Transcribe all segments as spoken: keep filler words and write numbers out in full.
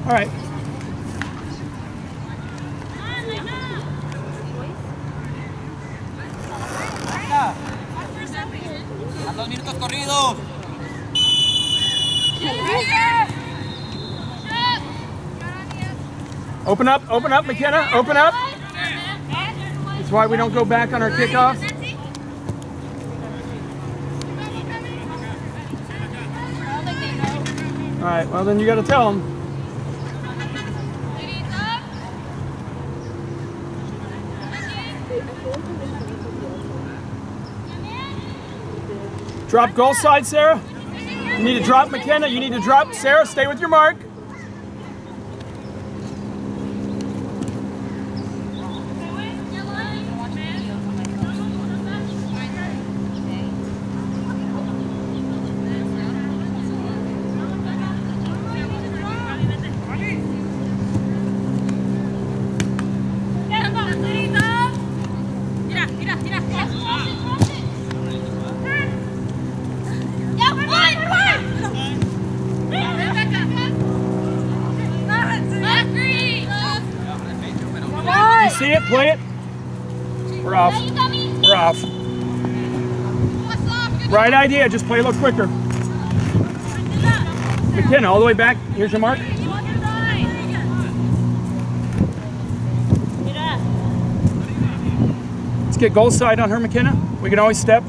All right. A dos minutos corridos. Open up, open up, McKenna, open up. That's why we don't go back on our kickoff. All right, well then you got to tell them. Drop goal side, Sarah. You need to drop, McKenna. You need to drop. Sarah, stay with your mark. See it? Play it. We're off. We're off. Right idea. Just play a little quicker. McKenna, all the way back. Here's your mark. Let's get goal side on her, McKenna. We can always step.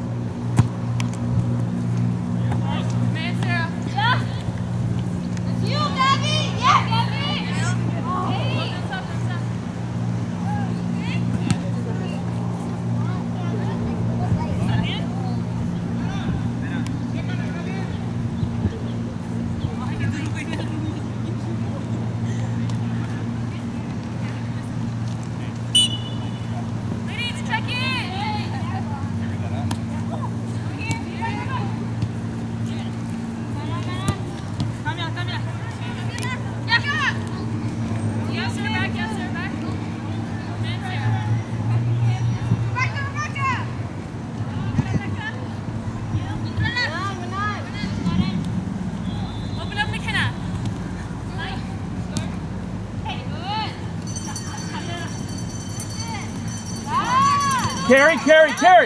Carry, carry, carry.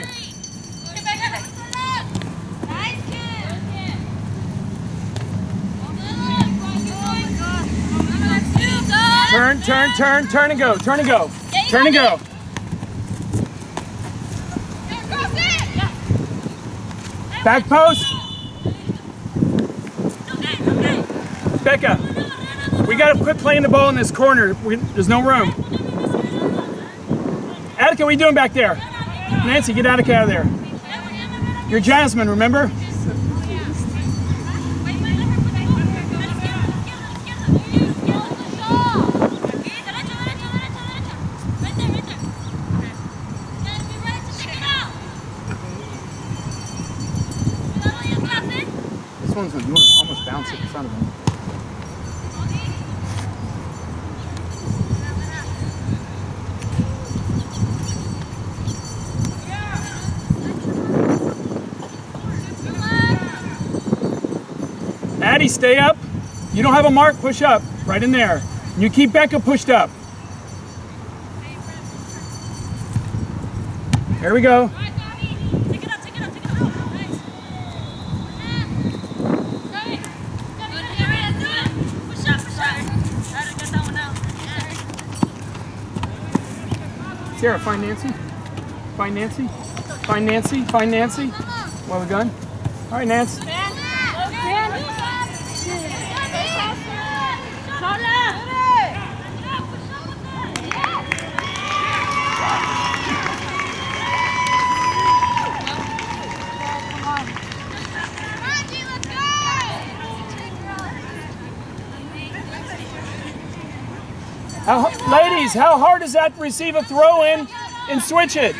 Turn, turn, turn, turn and go, turn and go, turn and go. Back post. Becca, we got to quit playing the ball in this corner. We, there's no room. Attica, what are you doing back there? Nancy, get Attica out of there. You're Jasmine, remember? This one's going to almost bounce it in front of him. Addie, stay up. You don't have a mark, push up. Right in there. You keep Becca pushed up. There we go. Sarah, find Nancy. Find Nancy. Find Nancy. Find Nancy. Well, we gone? All right, Nancy. How, ladies, how hard is that to receive a throw in and switch it?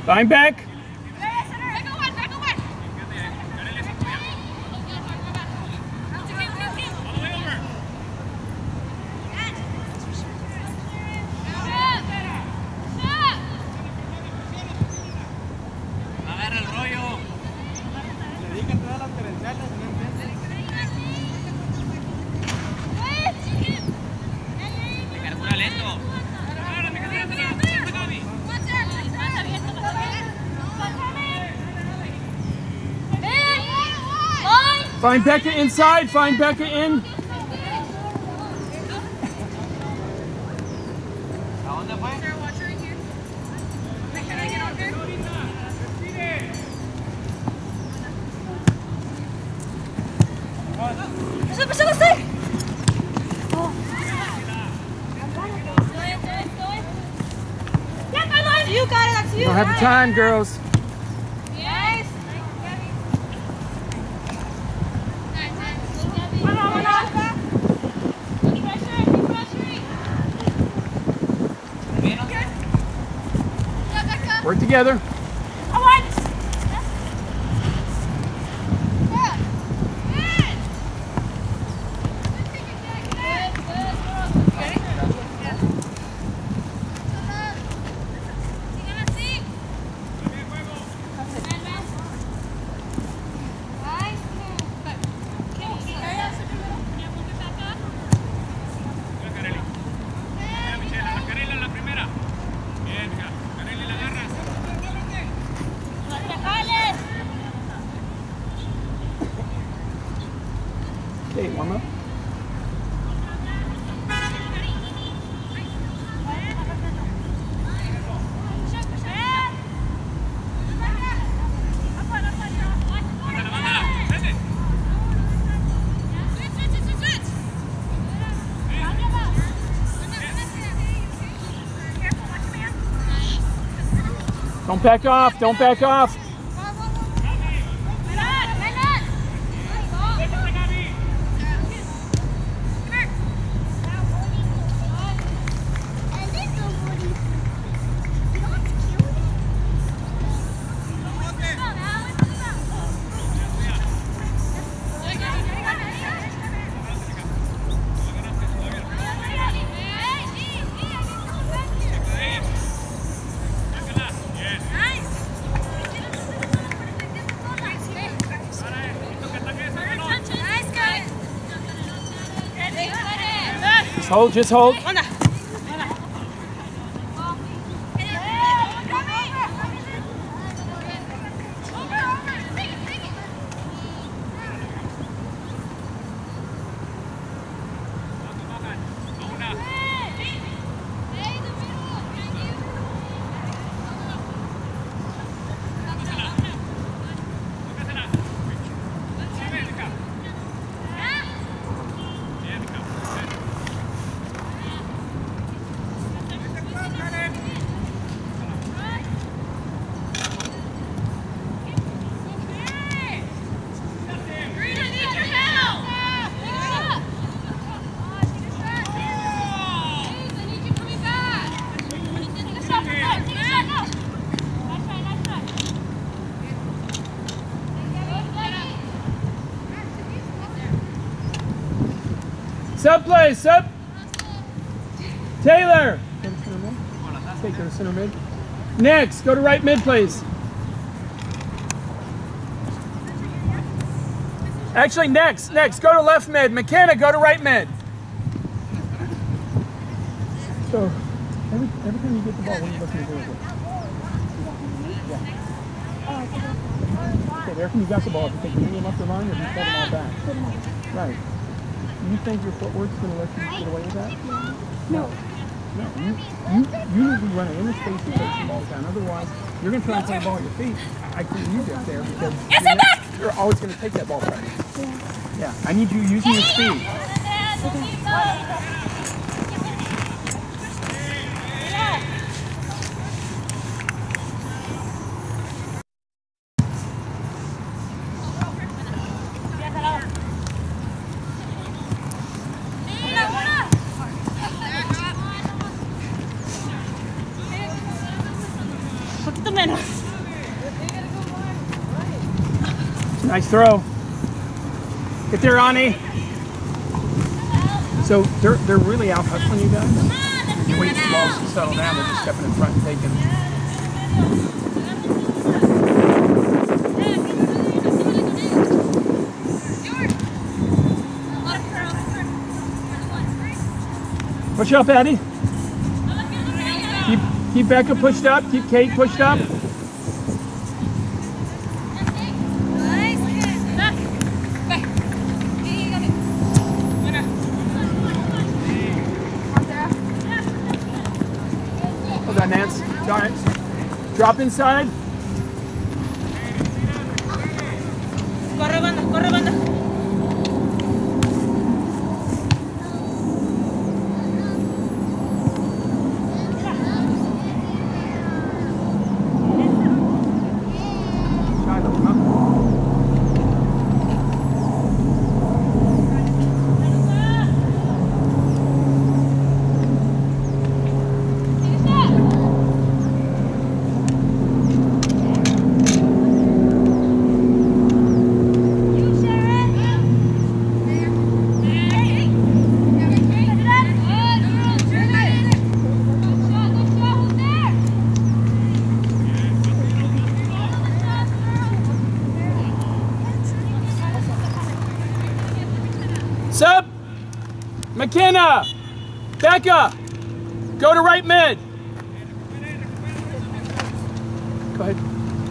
Find back. Agarra el rollo. Dedican todas las credenciales, ¿no entiendes? Te cargura lento. Find Becca inside. Find Becca in. ¿A dónde fue? You got it, that's you. Don't have the time, girls. Yes. Work together. Okay, warm up. Don't back off, don't back off. Just hold, just hold. Sub play, sub. Taylor. Take go to center mid. Next, go to right mid, please. Actually, next, next, go to left mid. McKenna, go to right mid. So, every, every time you get the ball, what are you looking to do with it? Yeah. Okay, there, you got the ball. If you think you bring them up the line, or do you pull them all back? Right. You think your footwork's going to let you get away with that? No. No. You, you, you need to be running in the space to take the ball down. Otherwise, you're going to try and play the ball at your feet. I think you get there because you're, not, you're always going to take that ball from you. Yeah. I need you using your speed. Un poquito menos. Nice throw. Get there, Ani. So they're, they're really out hustling you guys? You're waiting for the balls to settle down. They're just stepping in front and taking. Push up, Eddie. Keep, keep Becca pushed up. Keep Kate pushed up. Hold on, Nance. It's all right. Drop inside. Corre, banda, corre, banda. Sub, McKenna, Becca, go to right mid. Go ahead.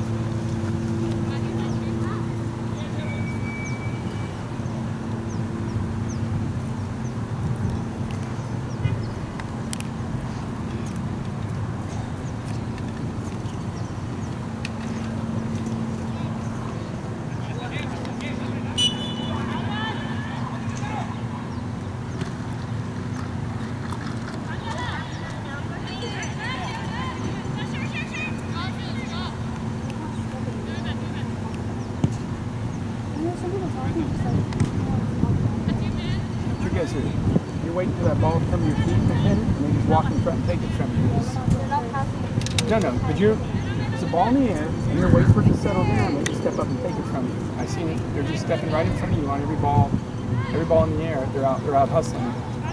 You guys are, you're waiting for that ball to come to your feet and hit it, and then just walk in front and take it from you. Just, no, no, but you're, there's a ball in the air, and you're waiting for it to settle down, and you step up and take it from you. I seen it. They're just stepping right in front of you on every ball, every ball in the air. They're out, they're out hustling.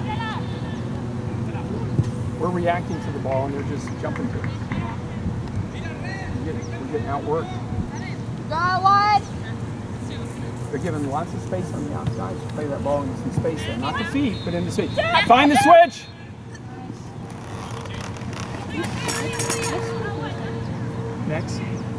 We're reacting to the ball, and they're just jumping to it. We're getting, we're getting outworked. Got wide. They're giving lots of space on the outside to play that ball into some space there. Not the feet, but in the space. Find the switch! Next.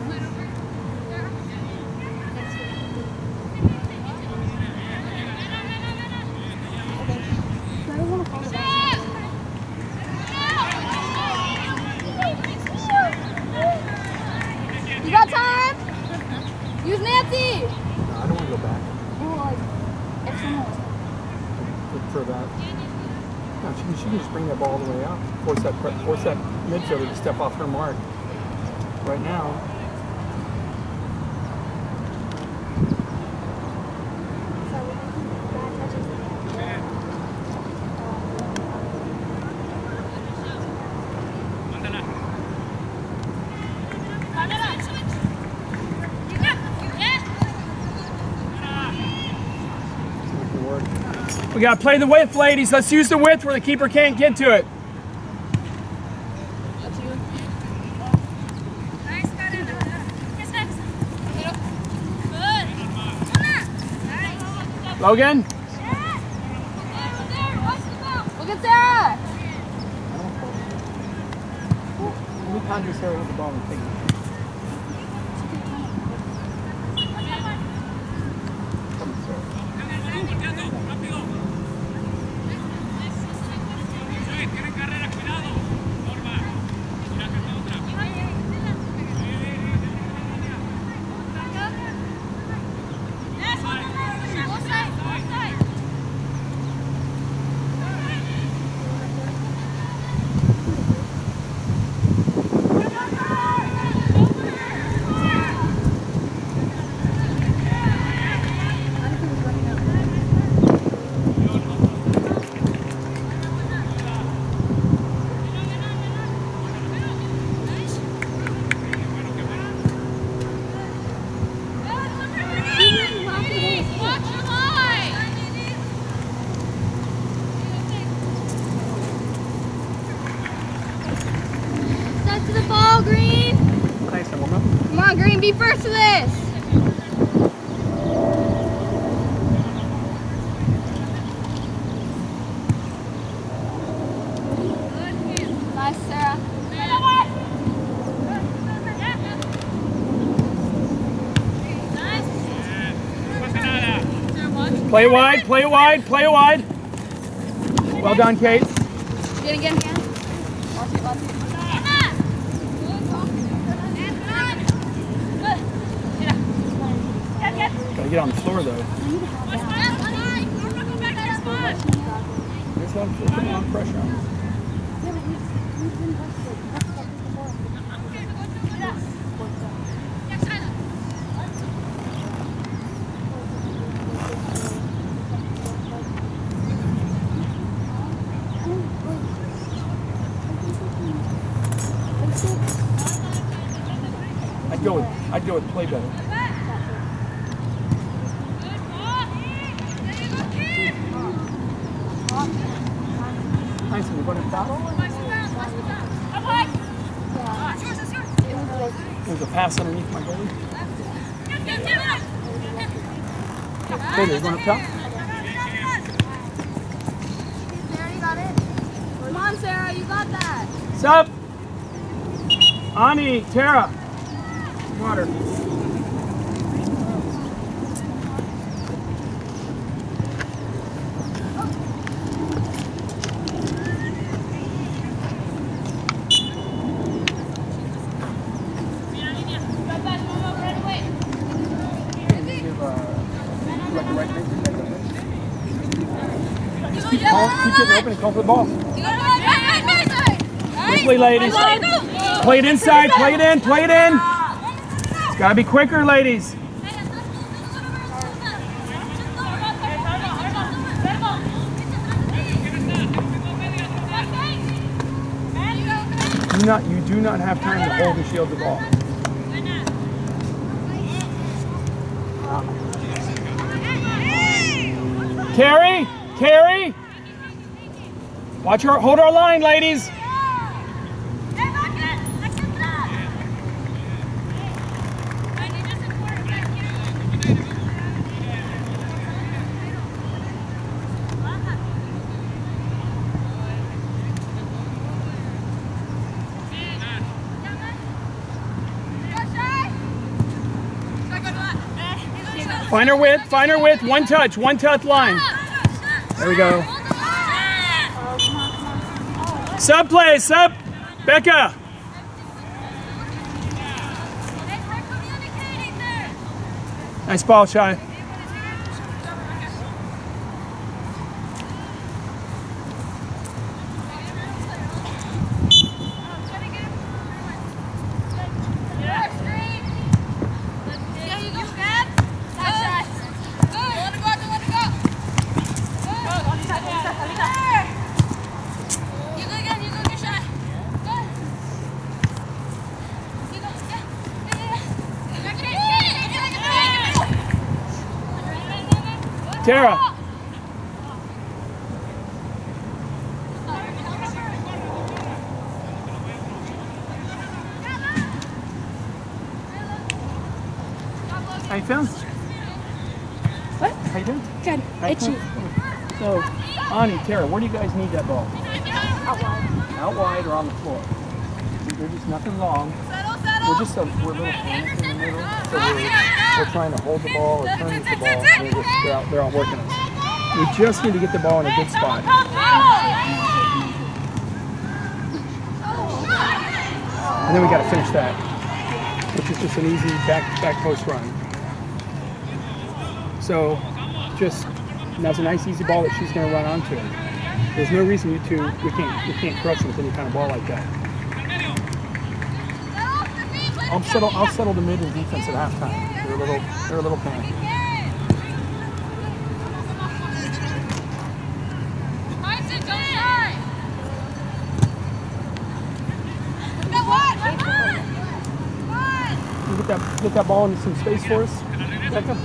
You got time? Use Nancy. No, I don't want to go back. Well, like, if someone Look for that. No, she, can- she can just bring that ball all the way out. Force that, pre- force that midfielder to step off her mark. Right now. See if it can work. We got to play the width, ladies. Let's use the width where the keeper can't get to it. Logan? Look at Sarah. Let me conjure Sarah with the ball and take it. Come on, Sarah. Guys to the ball, Green. Nice, woman. Come on, Green, be first to this. Nice, Sarah. Play wide, play wide, play wide. Well done, Kate. Again, again, again. Watch it, watch it. Gotta get on the floor, though. There's a lot of, putting a lot of pressure on him. I'd go with I'd go with play better. Nice, we're going to stop. There's a pass underneath my goalie. Hey, they're going up top. Sarah, you got it. Come on, Sarah, you got that. Sup? Ani, Tara. Water. Keep getting open and call for the ball. Quickly, ladies. Play it inside. Play it in. Play it in. It's got to be quicker, ladies. Do not, you do not have time to hold and shield the ball. Carry, carry. Watch her, hold our line, ladies. Find her width, find her width, one touch, one touch line. There we go. Sub play, sub, Becca. Nice ball, Shy. Tara. How you feeling? What? How you doing? Good. How you Itchy. feeling? So, Ani, Tara, where do you guys need that ball? Out wide. Out wide or on the floor? There's just nothing wrong. We're just a, we're a little panicked in the middle, so we're, we're trying to hold the ball or turn the ball. They're, just, they're, out, they're out working us. We just need to get the ball in a good spot. And then we got to finish that, which is just an easy back back post run. So, just that's a nice easy ball that she's going to run onto. There's no reason you two we can't we can't crush her with any kind of ball like that. I'll settle I'll settle the mid and defense at halftime. They're a little they're a little panicked. Get that, get that ball into some space for us, Becca.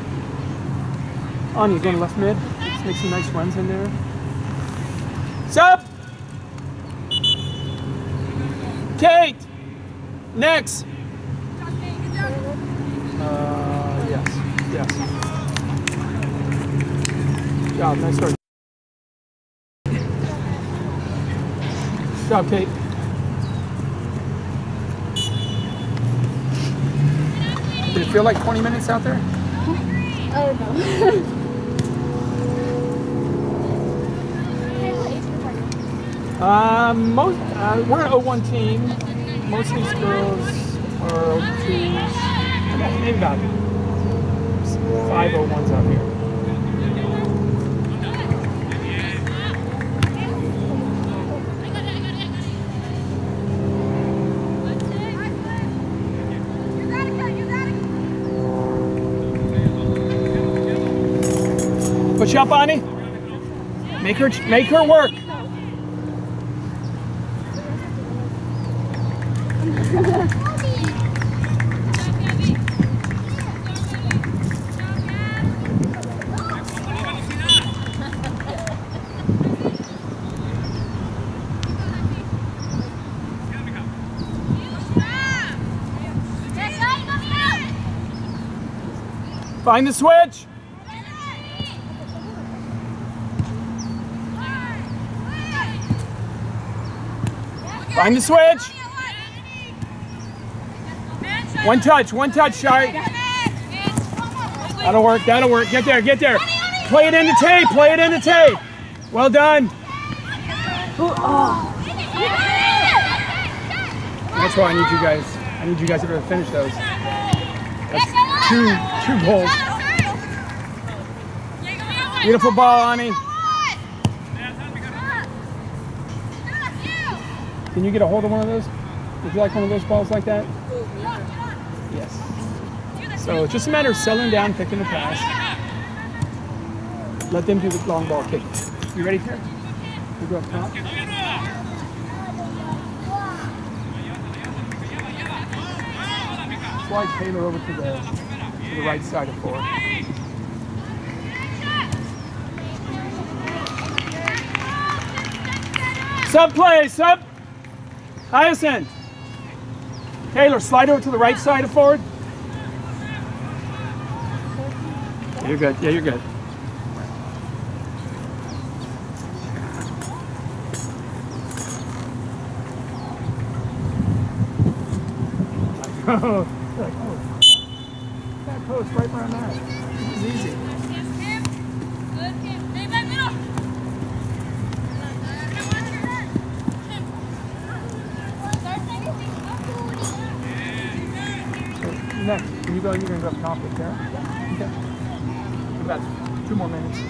Anya, going to left mid. Let's make some nice runs in there. Sub! Kate! Next! Uh, yes. Yes. Good job. Nice start. Good job, Kate. Did it feel like twenty minutes out there? Oh no. Uh, most, uh, we're an O one team. Most of these girls are O twos. Maybe about five O ones out here. Push up, Ani. Make her, make her work. Find the switch. Find the switch. One touch, one touch, Shai. That'll work, that'll work. Get there, get there. Play it into Tay, play it into Tay. Well done. That's why I need you guys. I need you guys to be able to finish those. That's two, two goals. Beautiful ball, Ani. Can you get a hold of one of those? Would you like one of those balls like that? Yes. So it's just a matter of settling down, picking the pass. Let them do the long ball kick. You ready, Tara? You go up top. Slide Taylor over to the to the right side of forward. Sub play, sub. Hyacinth. Taylor, slide over to the right side of forward. Yeah, you're good. Yeah, you're good. Oh, that post right around that. It's easy. Next, can you go? You're going to go up top with Tara? Okay. We've got two more minutes.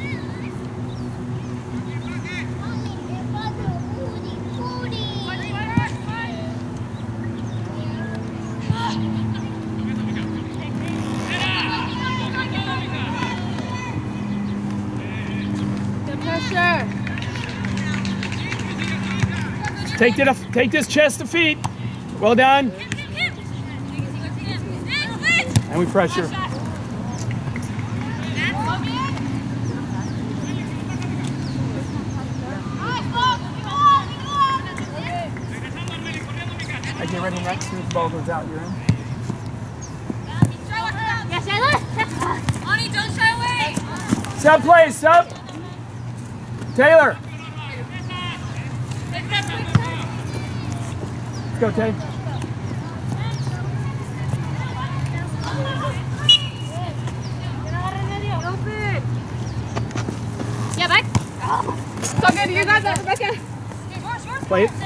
Good pressure. Take it. Take this chest to feet. Well done. And we pressure. I get ready next. As soon as the ball goes out, you're in. Yes, Tyler. Ani, don't shy away. Sub play, sub. Taylor. Let's go, Tay. Yeah, back. So good. You got that, Rebecca. Play it.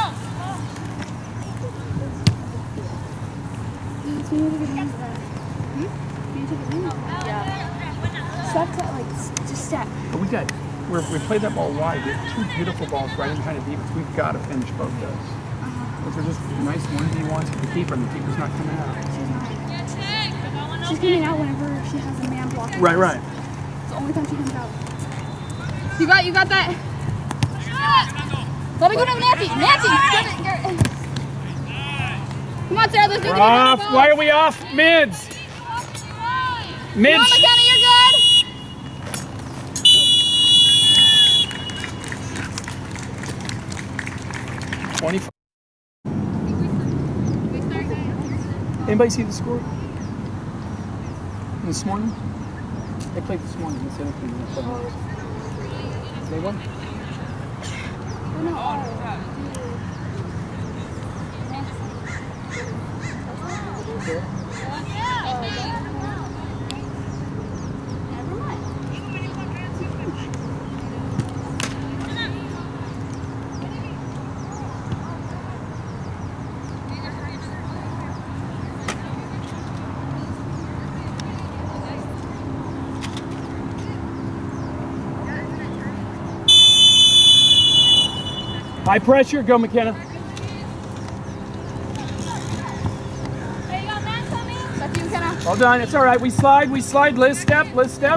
Step to, like, just step. But we got, we're, we played that ball wide. We have two beautiful balls right in behind the defense. We've got to finish both those. Those are just nice one v ones for the keeper, and the keeper's not coming out. She's getting out whenever she has a man blocking. Right, right. It's the only time she comes out. You got, you got that. Let me go to Nancy. Nancy, get it, get it. Come on, Sarah. Let's do We're it. off. Why are we off? Mids. Mids. Come on, McKenna, you're good. twenty-five. Anybody see the score? This morning? They played this morning. They said they won. High pressure, go McKenna. There you go, man, Tommy. That's you, McKenna. Well done, it's all right. We slide, we slide, Liz step, Liz step.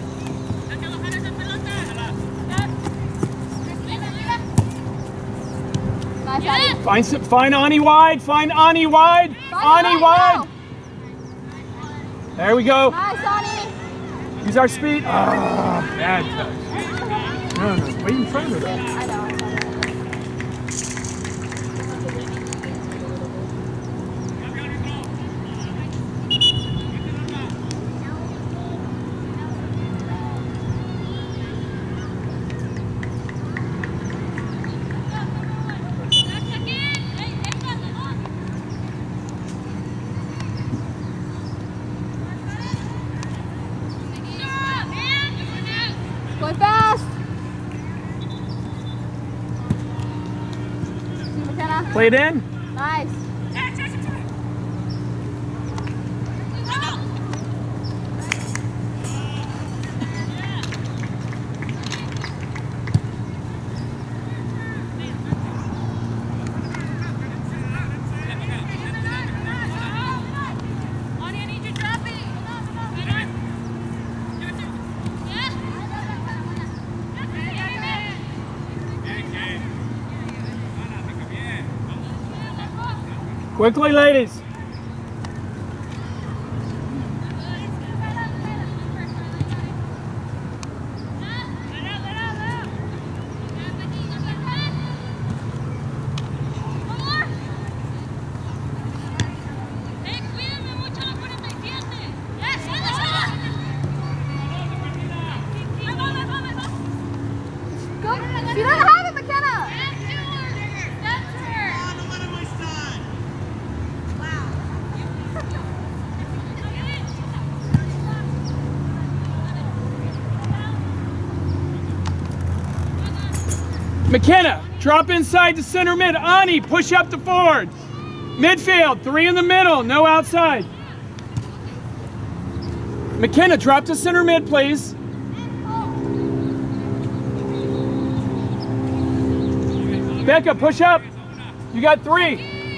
Nice, Addy. Find some, find Ani wide, find Ani wide, Find Ani it wide. right There we go. now. Nice, Ani. Use our speed. Ah, bad touch. No, no, wait in front of her though. I know, I know. Going fast. See McKenna. Play it in. Nice. Quickly, ladies. Go. You don't have it, McKenna. McKenna, drop inside to center mid. Ani, push up the forward. Midfield, three in the middle, no outside. McKenna, drop to center mid, please. Becca, push up. You got three.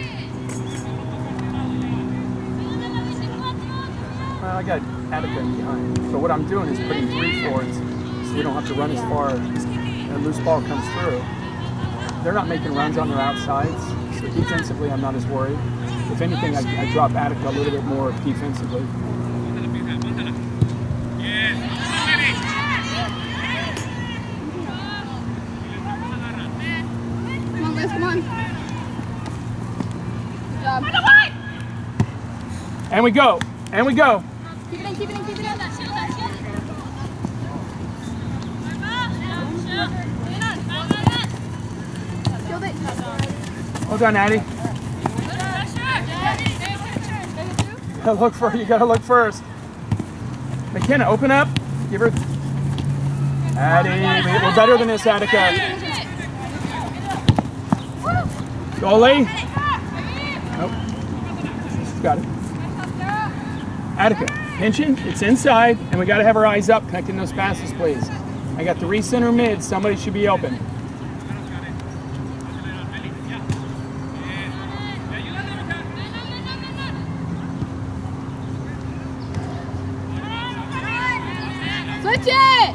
Well, I got Attica behind. So what I'm doing is putting three forwards so we don't have to run as far as a loose ball comes through. They're not making runs on their outsides, so defensively I'm not as worried. If anything, I, I drop Attica a little bit more defensively. Come on, Liz, come on. Good job. And we go, and we go. Keep it in, keep it in, keep it in. Shield it. Well done, Addie. You gotta look for, you gotta look first. McKenna, open up. Give her. Addie, we're better than this, Attica. Goalie. Nope. Got it. Attica, pinching, it's inside, and we got to have our eyes up, connecting those passes, please. I got three center mid, somebody should be open. Switch it!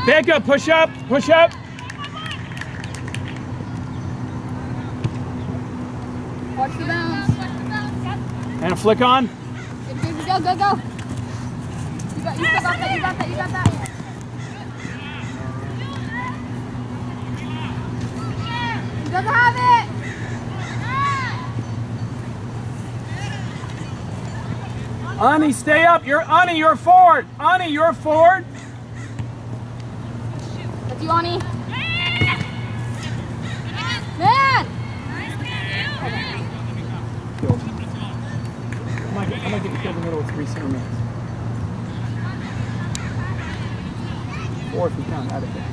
Becca, push up, push up. Watch the bounce. And a flick on. Go, go, go, go. You got, you still got that, you got that, you got that. He doesn't have it. Ani, stay up. You're Ani, you're forward. Ani, you're forward. That's you, Ani. Man! Killed. I might get, I might get you killed in the middle with three center minutes. Or if you count, out of it.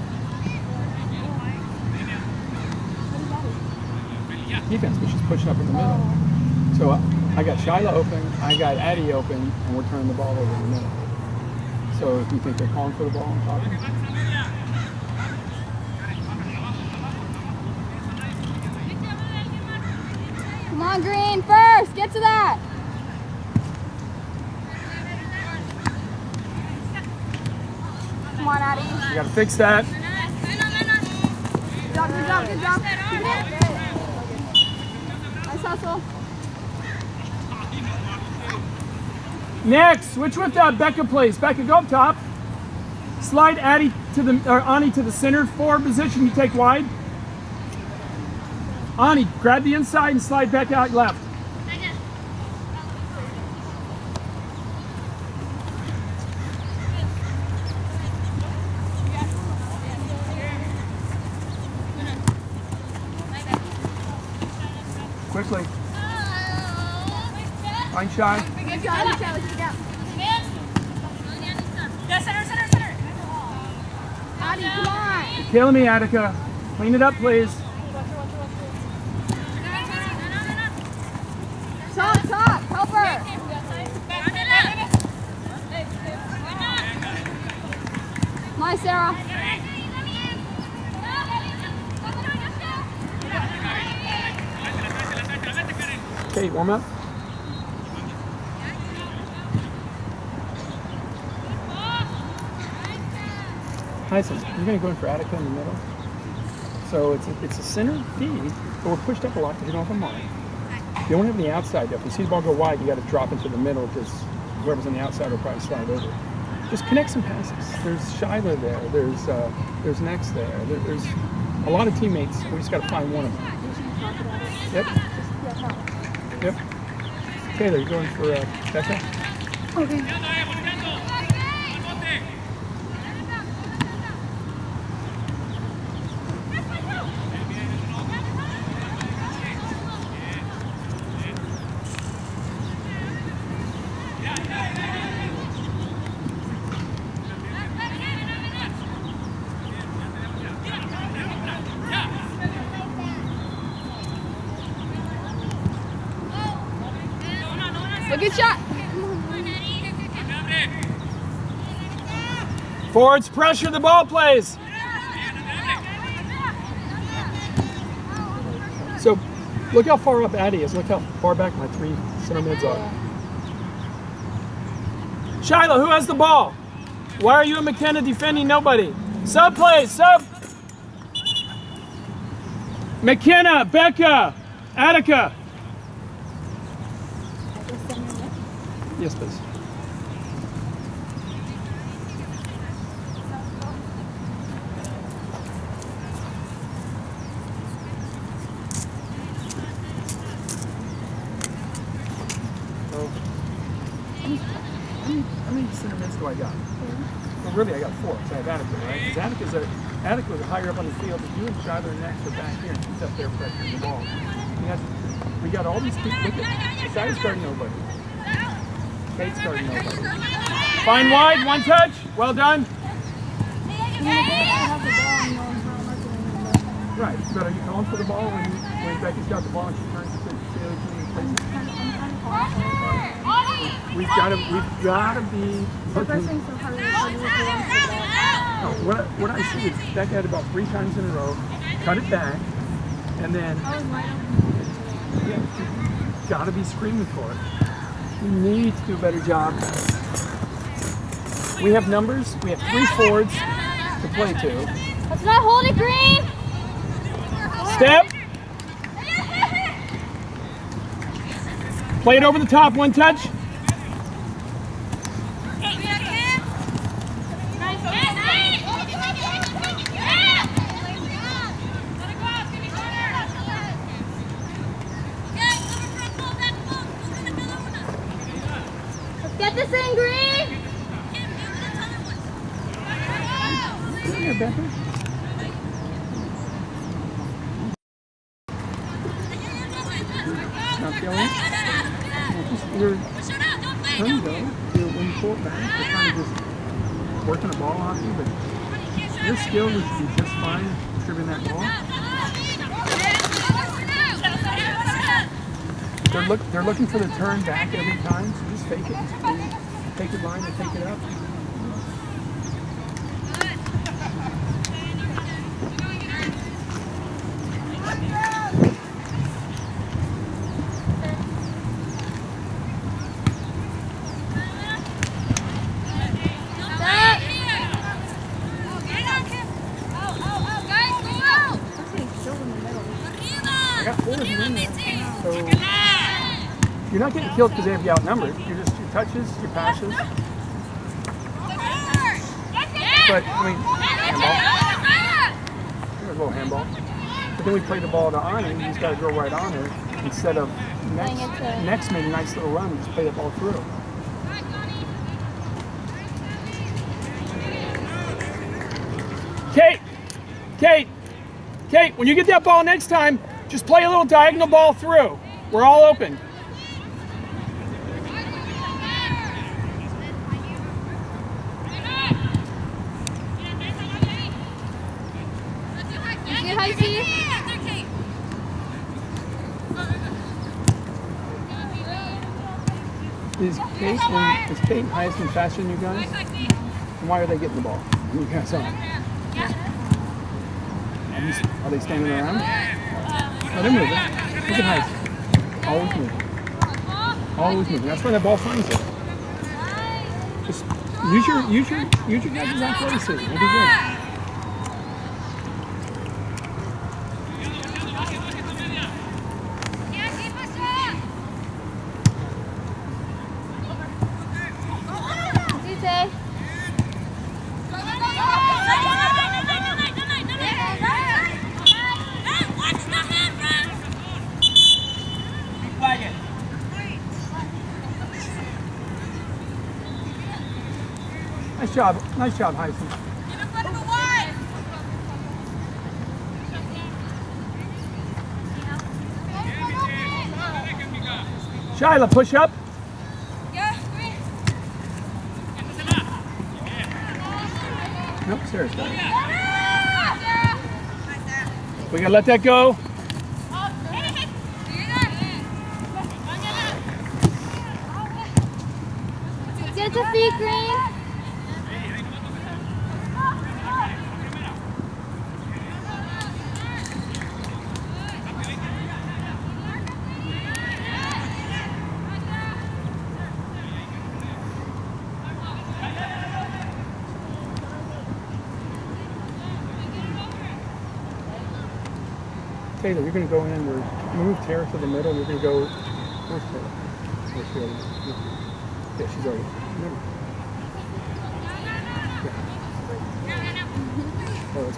Defense, but she's pushing up in the middle. So uh, I got Shyla open, I got Addie open, and we're turning the ball over in the middle. So if you think they're calling for the ball, I'm talking. Come on, Green, first. Get to that. Come on, Addie. You gotta fix that. Good job, good job, good job. Nice hustle. Next, switch with that Becca, please. Becca, go up top. Slide Addie to the, or Ani to the center forward position. You take wide. Ani, grab the inside and slide back out left. Quickly. Fine shot. Good job, good job, good job. Addie, come on. You're killing me, Attica. Clean it up, please. Top, top, help her. Nice, Sarah. Okay, warm up. Tyson, you're going to go in for Attica in the middle. So it's a, it's a center feed, but we're pushed up a lot because you don't have a mark. You don't have the outside though. If you see the ball go wide, you got to drop into the middle because whoever's on the outside will probably slide over. Just connect some passes. There's Shyla there. There's uh, there's Nex there. there. There's a lot of teammates. We just got to find one of them. Yep. Yep. Taylor, you're going for uh, Becca? Okay. A good shot. Forwards, pressure the ball plays. So look how far up Addie is. Look how far back my three center mids are. Shyla, who has the ball? Why are you and McKenna defending nobody? Sub plays, sub. McKenna, Becca, Attica. Yes, please. So, how many, how many center mids do I got? Well, really, I got four. So I have Attica, right? Because Attica's a, Attica is higher up on the field, but you and Shyla and Nex are back here, and she's up there pressuring the ball. We got, we got all these people. Look at Shyla's guarding nobody. Kate's guarding nobody. Fine wide, one touch. Well done. Right, but are you calling for the ball when, when Becky's got the ball and she turns to Taylor King and places? We've got to, we've got to be. Okay. No, what, I- what I see is Becca had about three times in a row, cut it back, and then yeah, you got to be screaming for it. We need to do a better job. We have numbers. We have three forwards. to play to. Let's not hold it, Green. Step. Play it over the top, one touch. Let's get this in, Green. Here, Becca. Not feeling it? Just your turn though. Your, when you pull it back, you're kind of just working a ball hockey, but your skill would be just fine distributing that ball. They're look they're looking for the turn back every time, so just fake it and take the line and take it up. You're not getting killed because they have you outnumbered. You're just your touches, your passes. But, I mean, handball. Here's a little handball. But then we play the ball to Ani, and he's got to go right on her instead of next, next made a nice little run and just play that ball through. Kate! Kate! Kate, when you get that ball next time, just play a little diagonal ball through. We're all open. Is Kate and is Kate highest and faster than you guys? And why are they getting the ball? And you guys aren't. Are, you, are they standing around? No, they're moving. Look at Heist. Always moving. Always moving. That's where that ball finds it. Just use your use your use your guys' athleticism. It'll be good. Nice job, nice job, Heisen. Shyla, push up. Nope, Sarah's got it. We gotta let that go. Get the feet, Green. Taylor, you're going to go in, we're move Tara to the middle, we're going to go, where's Tara? Where's she already? Yeah, she's already. Remember. Yeah. Oh, that's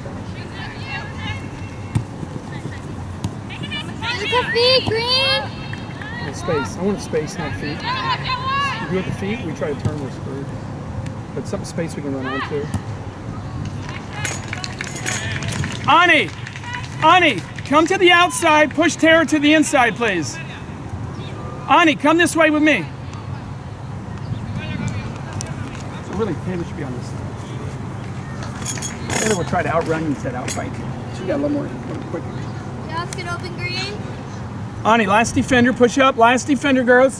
fine. Look at feet, Green! And space. I want a space, not feet. If you do it the feet, we try to turn, we're screwed. But some space we can run onto. Ani! Ani! Come to the outside, push Tara to the inside, please. Ani, come this way with me. So really, Taylor should be on this side. Taylor will try to outrun you instead of outfight. She got a little more, a little quicker. Yeah, let's get open, Green. Ani, last defender, push up. Last defender, girls.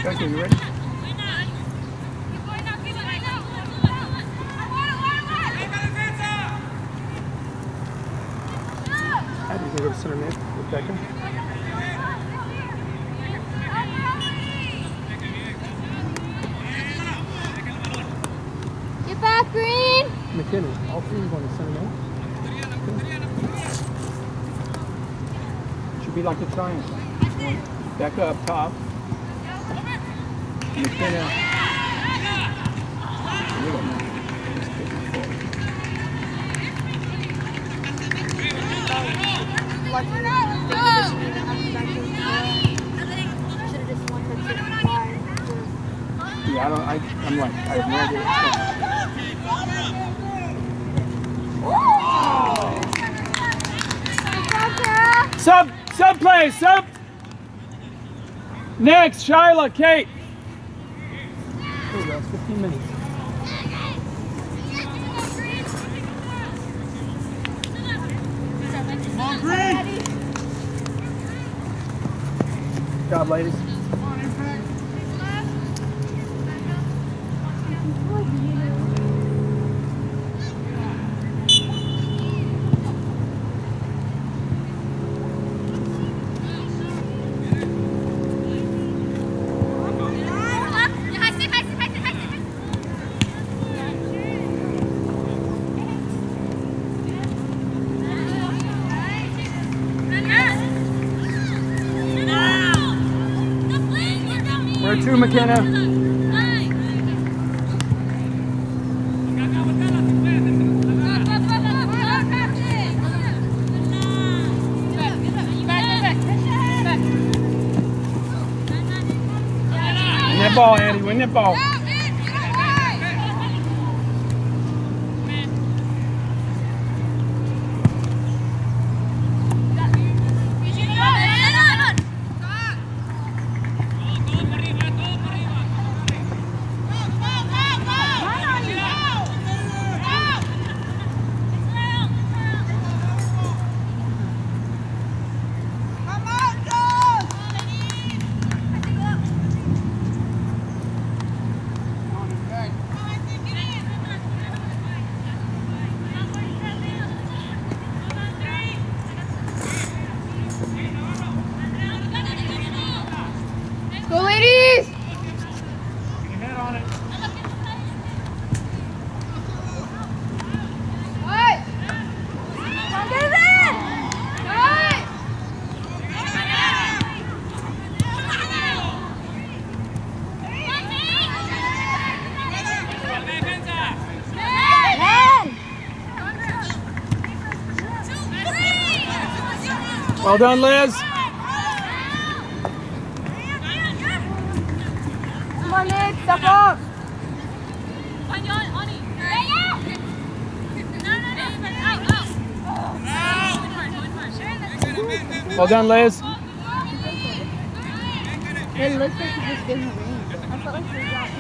Okay, you ready? How do you go to center mid with Beckham? Get back, Green! McKinney, all three going to center mid. Should be like a triangle. Becca up top. McKenna. Yeah, I don't, I, I'm like, I have no idea what's going on. Sub, sub play, sub. Next, Shyla, Kate. There we go, it's fifteen minutes. Good job, ladies. Where to, McKenna? Win that ball, Andy. Win that ball. Go, ladies! Your head on it. Right! Come get it! Right! Well done, Liz. Come on, Nick, step up! Well done, Liz. It looks like you just didn't ring. I felt like you got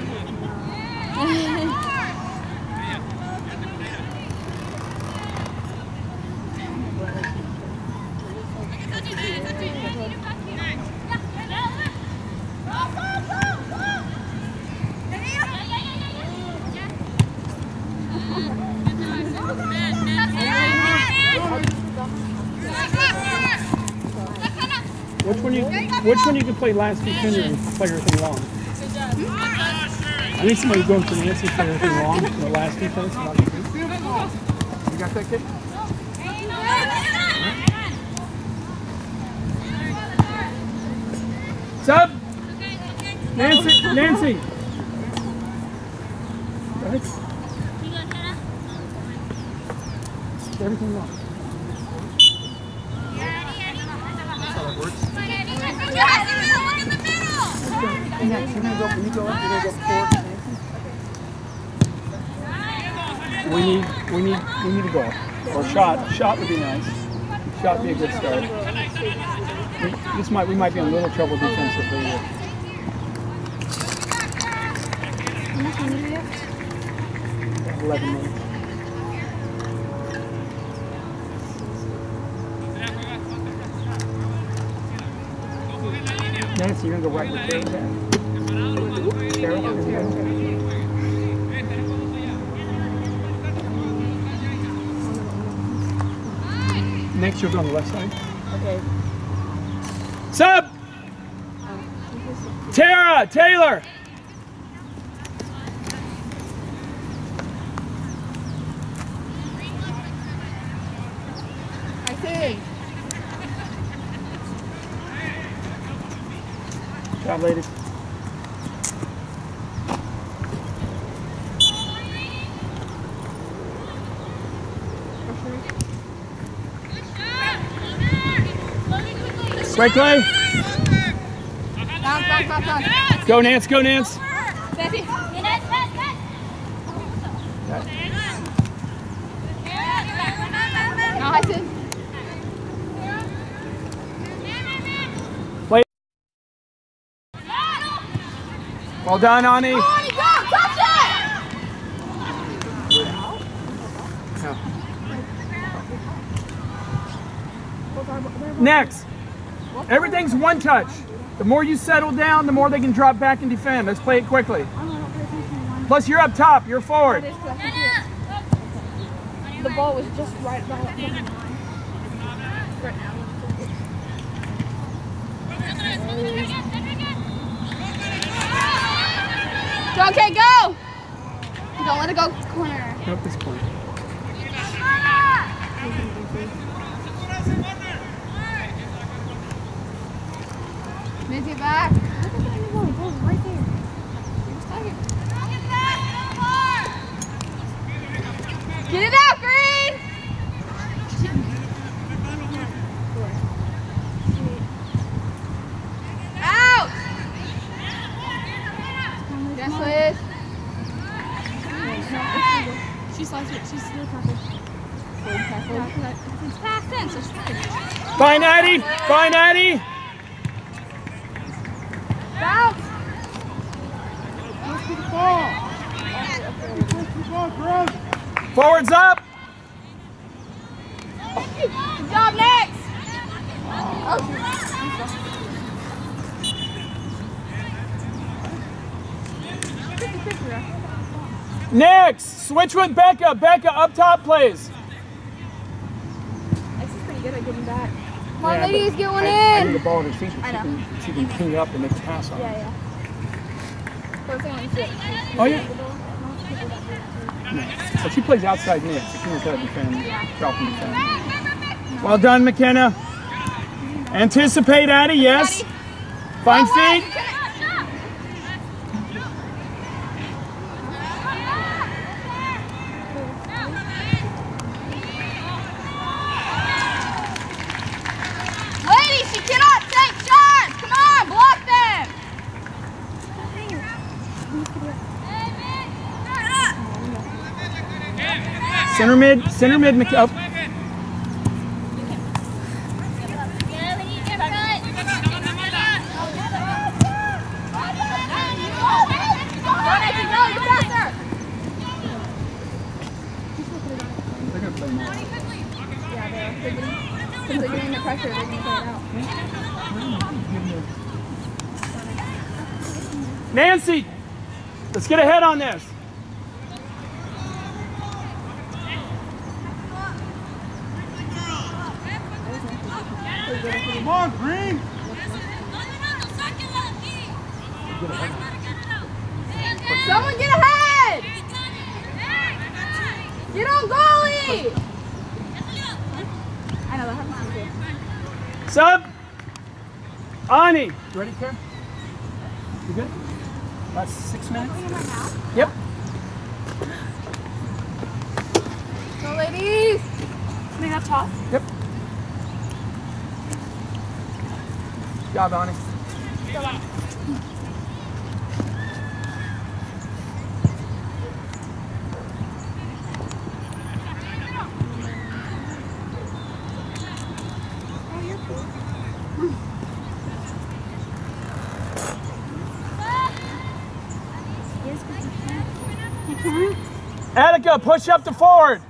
Which one you which one you can play last defender and play everything long? I need somebody going for Nancy and play everything long in the last defense. You got that kid? Sub! Nancy! Nancy! Right? Everything long. That's how that works. And next, you're gonna go, when you go up, you're gonna go forward to Nancy. We need, we need, we need a goal. Or a shot. A shot would be nice. Shot would be a good start. We, this might, we might be in a little trouble defensively here. eleven minutes. Nancy, you're gonna go right with Terry's at. Next, you'll go on the left side. Okay. Sub! Tara! Taylor! I see. Good job, ladies. Right, Clay. Bounce, bounce, bounce, bounce. Go, Nance. Go, Nance. Betty. No, I see. Play. Well done, Ani. Go, Ani, go! Touch it! Next. Everything's one touch. The more you settle down, the more they can drop back and defend. Let's play it quickly. Plus, you're up top. You're forward. The ball was just right by that line. Right now. Okay, go! Don't let it go corner. Go up this point. Minty back. Look at that new ball. It goes right there. Just tag it. Get it out, Green! Out! Yes, Liz. She slides it. She's still tackled. It's past in, so she's fine. Fine, Addie. Fine, Addie. Bounce! Forwards up. Good job, next! Next. Switch with Becca. Becca up top, please. This is pretty good at getting back. Come on, Yeah, ladies, but get one I, in. I need the ball at her feet. So I she know. can, she can ping up and make a pass on it. Yeah, yeah. First thing I see it. Oh, yeah. No. But she plays outside mid, so she knows how to defend, drop and defend. Well done, McKenna. Anticipate, Addie, yes. Fine feet. Ladies, she cannot take shots! Come on, block them! Center mid, center mid, Mc up. They're gonna play more. Yeah, they're, they're getting, since they're getting the pressure, they're going to play it out. Nancy, let's get ahead on this. Come on, Green. Someone get ahead! Get on goalie! I know that happens to me too. Sub. Ani. You ready, Karen? You good? Last six minutes? Yep. Go, ladies! Coming up top. Yep. Good job, Ani. Attica, push up to forward.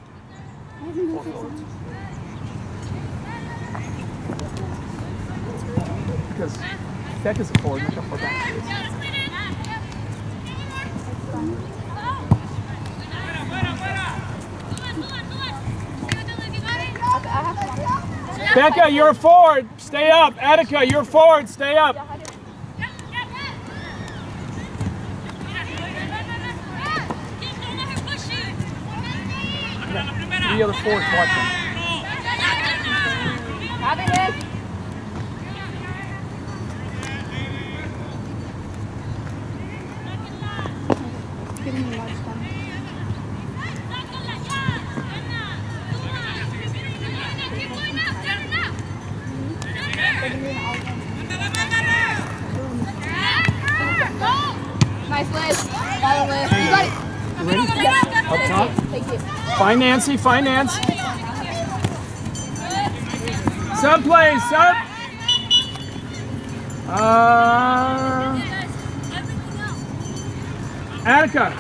Because Becca's a forward, look how far back she is. I have to. Becca, you're forward. Stay up. Attica, you're forward. Stay up. The other forwards watching. Have it, Nick. Giving me a large time. Nice, Liz. Follow Liz. You got it. Ready? Yeah. Up top. Thank you. Find Nancy. Find Nance. Sub play. Sub. Uh, Attica.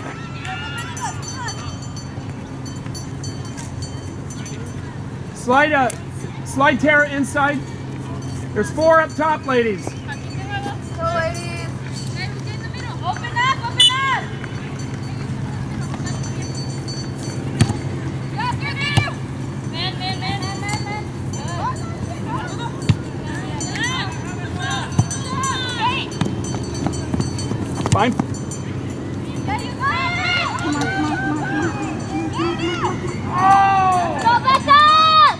Slide up. Slide Tara inside. There's four up top, ladies. Go, ladies. Open up, open up! Man, man, man, man, man, man. Fine. Go back up!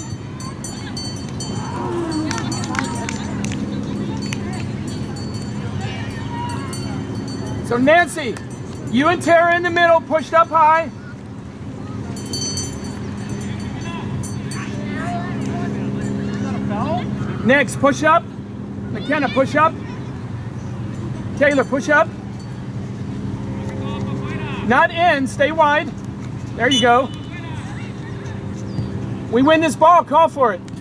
So Nancy, you and Tara in the middle, pushed up high. Next, push up. McKenna, push up. Taylor, push up. Not in, stay wide. There you go. We win this ball, call for it.